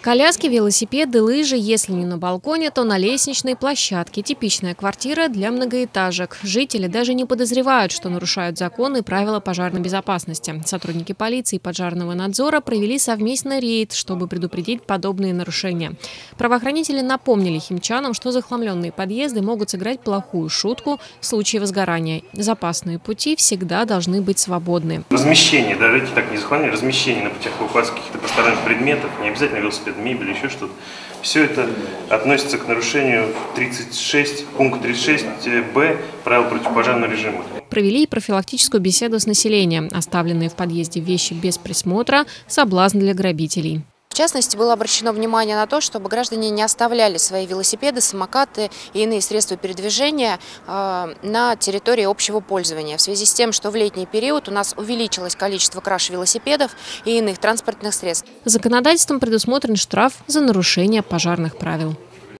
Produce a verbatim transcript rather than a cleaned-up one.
Коляски, велосипеды, лыжи, если не на балконе, то на лестничной площадке. Типичная квартира для многоэтажек. Жители даже не подозревают, что нарушают законы и правила пожарной безопасности. Сотрудники полиции и пожарного надзора провели совместный рейд, чтобы предупредить подобные нарушения. Правоохранители напомнили химчанам, что захламленные подъезды могут сыграть плохую шутку в случае возгорания. Запасные пути всегда должны быть свободны. Размещение, даже эти так не захламление, размещение на путях эвакуации каких-то посторонних предметов, не обязательно велосипед, мебель, еще что-то. Все это относится к нарушению тридцать шесть, пункт тридцать шесть бэ правил противопожарного режима. Провели и профилактическую беседу с населением. Оставленные в подъезде вещи без присмотра – соблазн для грабителей. В частности, было обращено внимание на то, чтобы граждане не оставляли свои велосипеды, самокаты и иные средства передвижения на территории общего пользования. В связи с тем, что в летний период у нас увеличилось количество краж велосипедов и иных транспортных средств. Законодательством предусмотрен штраф за нарушение пожарных правил.